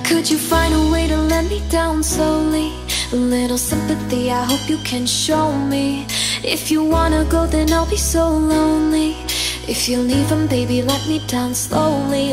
Could you find a way to let me down slowly? A little sympathy, I hope you can show me. If you wanna go, then I'll be so lonely. If you're leaving, baby, let me down slowly.